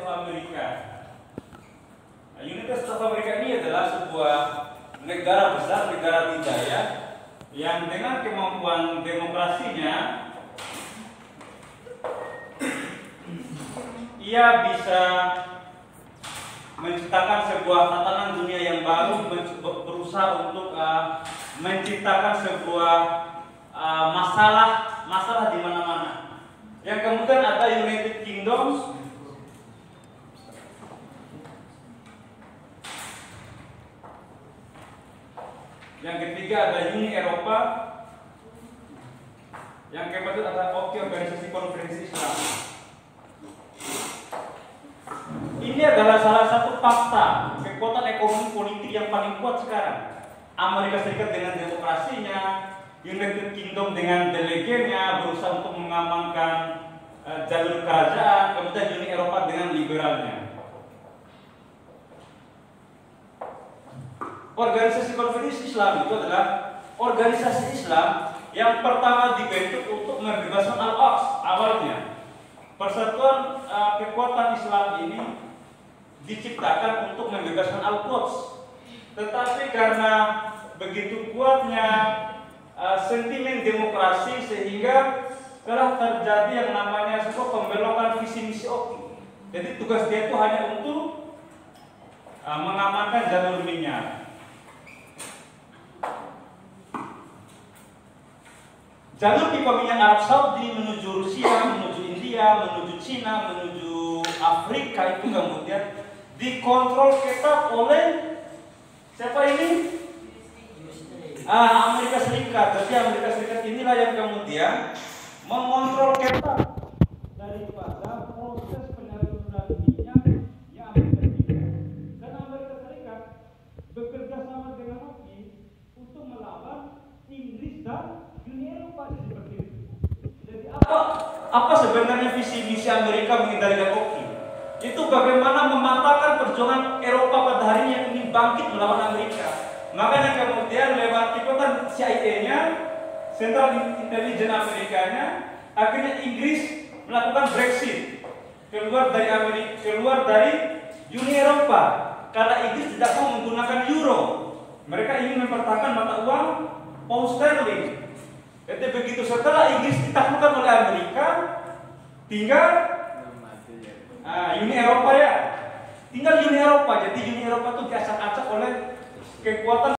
of America. Nah, United States of America ini adalah sebuah negara besar, negara dijaya yang dengan kemampuan demokrasinya ia bisa menciptakan sebuah tatanan dunia yang baru, berusaha untuk menciptakan sebuah masalah di mana-mana. Yang kemudian ada United Kingdom, yang ketiga ada Uni Eropa, yang keempat ada Organisasi Konferensi Islam. Ini adalah salah satu fakta kekuatan ekonomi politik yang paling kuat sekarang. Amerika Serikat dengan demokrasinya, United Kingdom dengan delegenya berusaha untuk mengamankan jalur kerajaan, kemudian Uni Eropa dengan liberalnya. Organisasi Konferensi Islam itu adalah organisasi Islam yang pertama dibentuk untuk membebaskan Al-Aqsa awalnya. Persatuan kekuatan Islam ini diciptakan untuk membebaskan Al-Quds, tetapi karena begitu kuatnya sentimen demokrasi sehingga telah terjadi yang namanya sebuah pembelokan visi misi OKI. Jadi tugas dia itu hanya untuk mengamankan jalur minyak. Jalur pipa minyak Arab Saudi menuju Rusia, menuju India, menuju Cina, menuju Afrika itu kemudian dikontrol ketat oleh siapa ini? Amerika Serikat. Jadi Amerika Serikat inilah yang kemudian mengontrol ketat daripada proses penyaluran minyak yang Amerika Serikat. Dan Amerika Serikat bekerja sama dengan OKI untuk melawan Inggris dan Uni Eropa seperti itu. Jadi apa sebenarnya visi misi Amerika mengendalikan OKI? Itu bagaimana mematahkan perjuangan Eropa pada hari ini yang ingin bangkit melawan Amerika. Makanya kemudian lewat ikutan CIA-nya, Central Intelligence Amerikanya, akhirnya Inggris melakukan Brexit, keluar dari Uni Eropa karena Inggris tidak mau menggunakan euro. Mereka ingin mempertahankan mata uang pound sterling. Jadi begitu setelah Inggris ditaklukkan oleh Amerika, tinggal Uni Eropa ya. Tinggal Uni Eropa. Jadi Uni Eropa itu diacak-acak oleh kekuatan